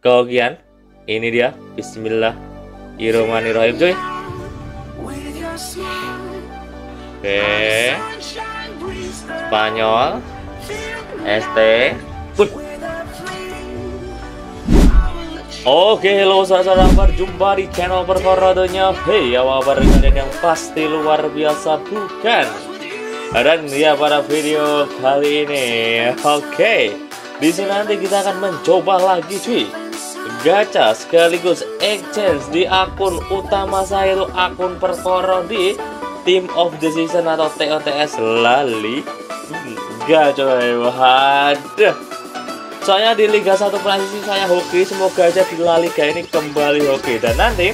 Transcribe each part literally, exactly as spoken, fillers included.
kehokian. Ini dia, bismillahirrahmanirrahim cuy. Oke, Spanyol, S T, put. Oke, halo saudara, berjumpa di channel perkorodonya. Hey, apa kabar kalian yang pasti luar biasa bukan? Dan ya pada video kali ini, oke, di sini nanti kita akan mencoba lagi cuy, gacha sekaligus exchange di akun utama saya, itu akun perkoro di Team of the Season atau T O T S Lali Liga coy. Waduh, soalnya di Liga satu Prancis saya hoki, semoga aja di La Liga ini kembali hoki. Dan nanti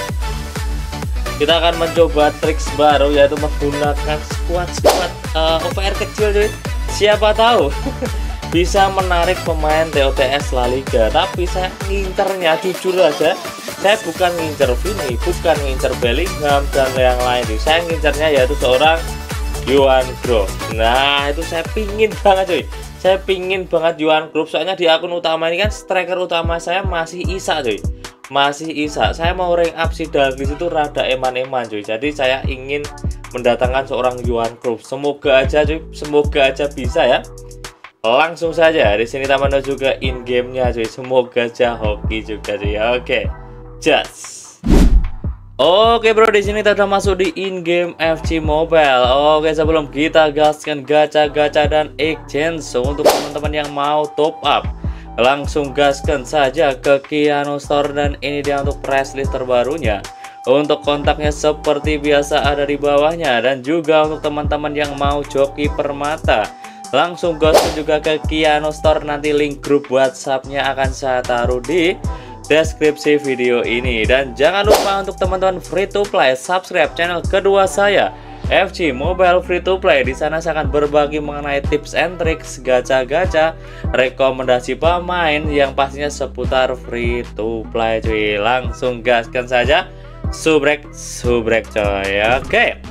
kita akan mencoba triks baru, yaitu menggunakan squad-squad uh, O P R kecil cuy. Siapa tahu bisa menarik pemain T O T S La Liga. Tapi saya ngincernya, jujur aja, saya bukan ngincer Vini, bukan ngincer Bellingham dan yang lain. Saya ngincernya yaitu seorang Johan Cruyff. Nah, itu saya pingin banget cuy. Saya pingin banget Johan Cruyff, soalnya di akun utama ini kan striker utama saya masih Isak cuy. Masih Isak. Saya mau rank up si Dalglish itu rada eman-eman cuy. Jadi saya ingin mendatangkan seorang Johan Cruyff. Semoga aja cuy, semoga aja bisa ya. Langsung saja di sini kita menuju ke in game-nya cuy. Semoga aja hoki juga cuy. Oke. Just. Oke bro, di sini kita udah masuk di in game F C Mobile. Oke, sebelum kita gaskan gacha-gacha dan exchange untuk teman-teman yang mau top up, langsung gaskan saja ke Kiano Store. Dan ini dia untuk press list terbarunya. Untuk kontaknya seperti biasa ada di bawahnya. Dan juga untuk teman-teman yang mau joki permata, langsung gaskan juga ke Kiano Store. Nanti link grup WhatsAppnya akan saya taruh di deskripsi video ini. Dan jangan lupa untuk teman-teman free to play, subscribe channel kedua saya, F C Mobile Free to Play. Di sana saya akan berbagi mengenai tips and tricks, gacha-gacha, rekomendasi pemain yang pastinya seputar free to play cuy. Langsung gaskan saja, subrek subrek coy. Oke.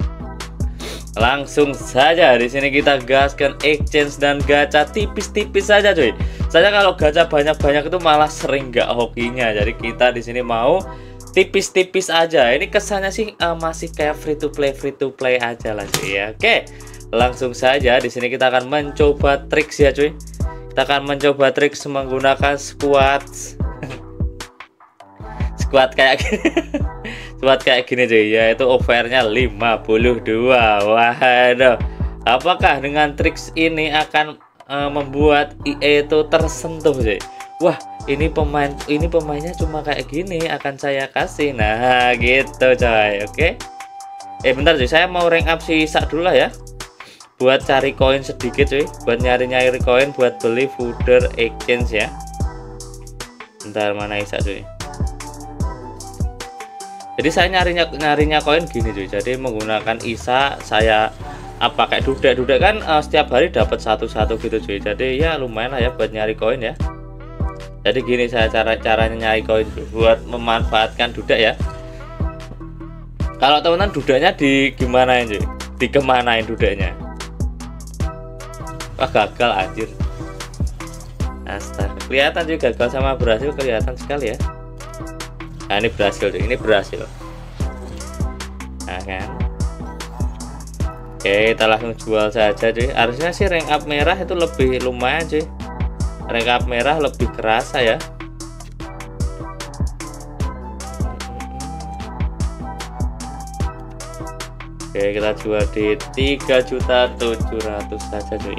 Langsung saja di sini kita gaskan exchange dan gacha tipis-tipis saja cuy. Saya kalau gacha banyak-banyak itu malah sering gak hokinya. Jadi kita di sini mau tipis-tipis aja. Ini kesannya sih uh, masih kayak free to play free to play aja lah cuy ya. Oke. Langsung saja di sini kita akan mencoba triks ya cuy. Kita akan mencoba triks menggunakan squad squad kayak gini. Squad kayak gini cuy, yaitu overnya lima puluh dua. Waduh, apakah dengan triks ini akan uh, membuat E A itu tersentuh cuy? Wah, ini pemain ini pemainnya cuma kayak gini, akan saya kasih. Nah gitu coy. Oke, eh bentar cuy, saya mau rank up si Isak dulu lah ya, buat cari koin sedikit cuy, buat nyari-nyari koin buat beli fooder exchange ya. Bentar, mana Isak cuy? Jadi saya nyarinya nyarinya koin gini cuy. Jadi menggunakan Isa, saya apa kayak dudek-dudek kan uh, setiap hari dapat satu-satu gitu cuy. Jadi ya lumayan lah ya buat nyari koin ya. Jadi gini saya cara caranya nyari koin cuy, buat memanfaatkan dudek ya. Kalau teman-teman dudeknya di gimanain cuy? Dikemanain dudeknya? Wah, gagal anjir. Astaga, kelihatan juga gagal sama berhasil, kelihatan sekali ya. Nah ini berhasil cuy, ini berhasil. Nah kan, oke, kita langsung jual saja cuy. Harusnya sih rank up merah itu lebih lumayan cuy. Rank up merah lebih kerasa ya. Oke, kita jual di tiga juta tujuh ratus saja cuy.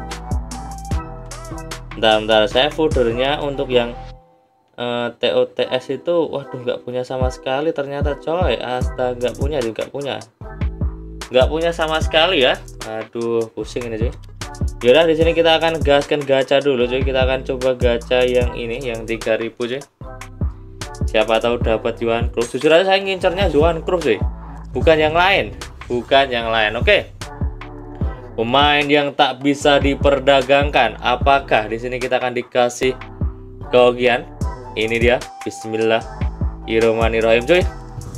Bentar-bentar, saya foldernya untuk yang Uh, T O T S itu waduh nggak punya sama sekali ternyata coy. Astaga, nggak punya juga punya nggak punya sama sekali ya. Aduh, pusing ini cuy. Yaudah, di sini kita akan gaskan gacha dulu cuy. Kita akan coba gacha yang ini, yang tiga ribu cuy. Siapa tahu dapat Johan Cruyff. Jujur aja saya ngincernya Johan Cruyff cuy, bukan yang lain, bukan yang lain. Oke, pemain yang tak bisa diperdagangkan. Apakah di sini kita akan dikasih kehokian? Ini dia, bismillahirrahmanirrahim cuy.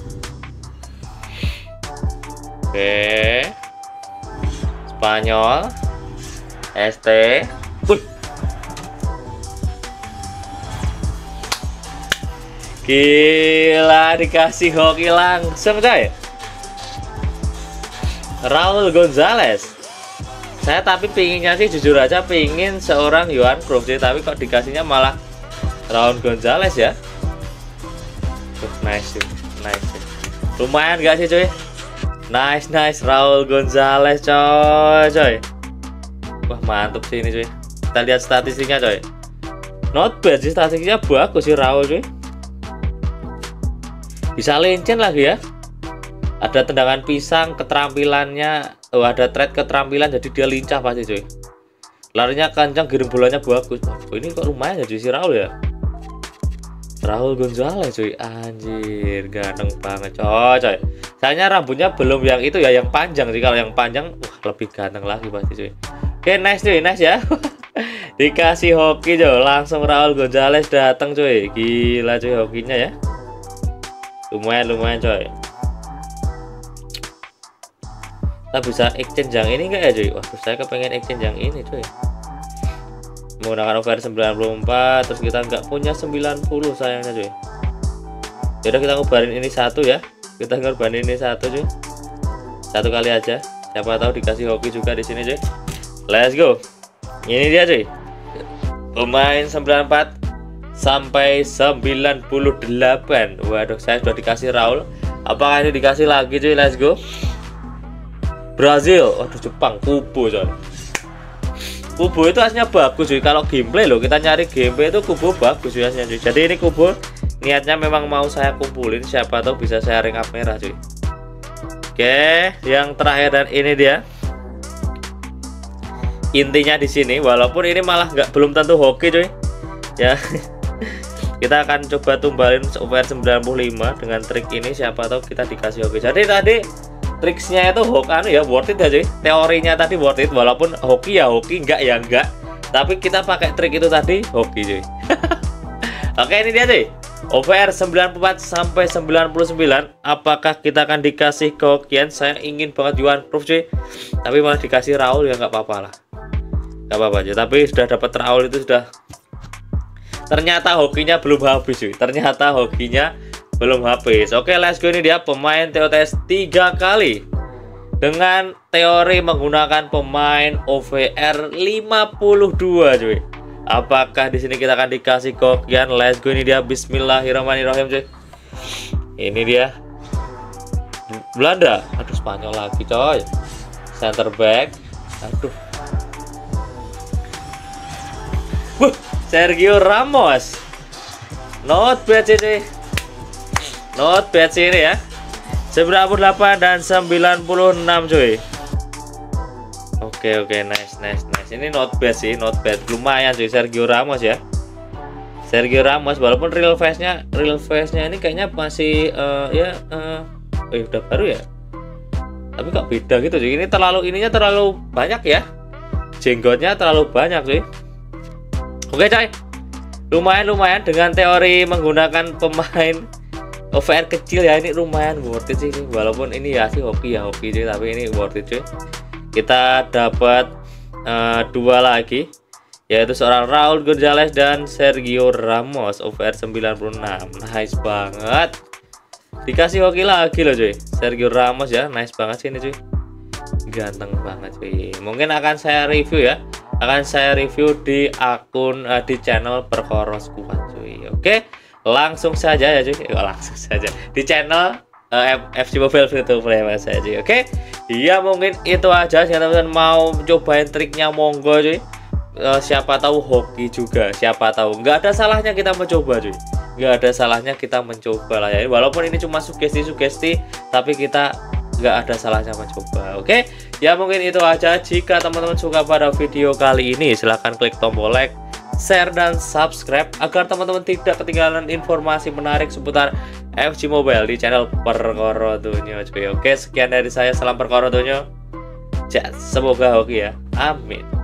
Oke, Spanyol, S T, put. Gila, dikasih hoki langsung coy. Raul Gonzalez. Saya tapi pinginnya sih jujur aja pingin seorang Johan Cruyff sih, tapi kok dikasihnya malah Raul Gonzalez ya. Tuh, nice sih, nice sih. Lumayan gak sih coy? Nice nice Raul Gonzalez coy coy. Wah mantap sih ini coy. Kita lihat statistiknya coy. Not bad sih, statistiknya bagus sih Raul coy. Bisa lencen lagi ya. Ada tendangan pisang, keterampilannya. Oh ada trade keterampilan, jadi dia lincah pasti coy. Larinya kencang, giring bolanya bagus. Oh, ini kok lumayan ya cuy si Raul ya. Raul Gonzalez cuy, anjir ganteng banget coy coy. Sayangnya rambutnya belum yang itu ya, yang panjang sih. Kalau yang panjang wah lebih ganteng lagi pasti cuy. Oke nice cuy, nice ya. Dikasih hoki coy, langsung Raul Gonzalez datang cuy. Gila cuy hokinya ya. Lumayan lumayan coy. Kita bisa exchange yang ini enggak ya cuy? Wah saya kepengen exchange yang ini cuy. Menggunakan over sembilan puluh empat, terus kita nggak punya sembilan puluh sayangnya cuy. Yaudah kita ngubarin ini satu ya. Kita ngorbanin ini satu cuy. Satu kali aja. Siapa tahu dikasih hoki juga di sini cuy. Let's go. Ini dia cuy. Pemain sembilan puluh empat sampai sembilan puluh delapan. Waduh, saya sudah dikasih Raul. Apakah ini dikasih lagi cuy? Let's go. Brazil. Waduh, Jepang. Kubo coy. Kubo itu aslinya bagus cuy. Kalau gameplay loh, kita nyari gameplay itu Kubo bagus cuy aslinya cuy. Jadi ini Kubo niatnya memang mau saya kumpulin, siapa tahu bisa saya ring up merah cuy. Oke, yang terakhir dan ini dia. Intinya di sini, walaupun ini malah nggak belum tentu hoki cuy. Ya. Kita akan coba tumbalin over sembilan puluh lima dengan trik ini, siapa tahu kita dikasih hoki. Jadi tadi triksnya itu hoki anu ya, worth it ya cuy. Teorinya tadi worth it, walaupun hoki ya hoki, enggak ya enggak. Tapi kita pakai trik itu tadi hoki cuy. Oke, ini dia cuy. Over sembilan puluh empat sampai sembilan puluh sembilan. Apakah kita akan dikasih kehokian? Saya ingin banget Johan Cruyff cuy. Tapi malah dikasih Raul ya nggak apa-apa lah. Nggak apa-apa aja. Tapi sudah dapat Raul itu sudah. Ternyata hokinya belum habis cuy. Ternyata hokinya belum habis. Oke, let's go. Ini dia pemain T O T S tiga kali dengan teori menggunakan pemain O V R lima puluh dua cuy. Apakah di sini kita akan dikasih kokian? Let's go. Ini dia. Bismillahirrahmanirrahim cuy. Ini dia Belanda. Aduh, Spanyol lagi coy. Center back. Aduh. Wuh, Sergio Ramos. Not bad cuy. Not bad sih ini ya. sembilan puluh delapan dan sembilan puluh enam cuy. Oke oke, nice nice nice. Ini not bad sih, not bad. Lumayan cuy Sergio Ramos ya. Sergio Ramos walaupun real face-nya, real face-nya ini kayaknya masih uh, ya uh, eh udah baru ya. Tapi kok beda gitu cuy. Ini terlalu ininya terlalu banyak ya. Jenggotnya terlalu banyak cuy. Oke coy. Lumayan lumayan dengan teori menggunakan pemain O V R kecil ya, ini lumayan worth it sih, walaupun ini ya sih hoki ya hoki cuy, tapi ini worth it cuy. Kita dapat uh, dua lagi, yaitu seorang Raul Gonzalez dan Sergio Ramos O V R sembilan puluh enam. Nice banget. Dikasih hoki lagi loh cuy. Sergio Ramos ya, nice banget sih ini cuy. Ganteng banget cuy. Mungkin akan saya review ya. Akan saya review di akun uh, di channel Perkoro Squad cuy. Oke. Langsung saja ya cuy. Oh, langsung saja di channel uh, F C Mobile Free to Play mas aja. Oke okay? Ya mungkin itu aja. Jika teman-teman mau cobain triknya monggo cuy. uh, siapa tahu hoki juga, siapa tahu nggak ada salahnya kita mencoba cuy. Nggak ada salahnya kita mencoba lah ya, walaupun ini cuma sugesti-sugesti, tapi kita nggak ada salahnya mencoba. Oke okay? Ya mungkin itu aja. Jika teman-teman suka pada video kali ini, silahkan klik tombol like, share, dan subscribe agar teman-teman tidak ketinggalan informasi menarik seputar F C Mobile di channel Perkoro Dunyo cuy. Oke, sekian dari saya, salam Perkoro Dunyo. Semoga hoki ya, amin.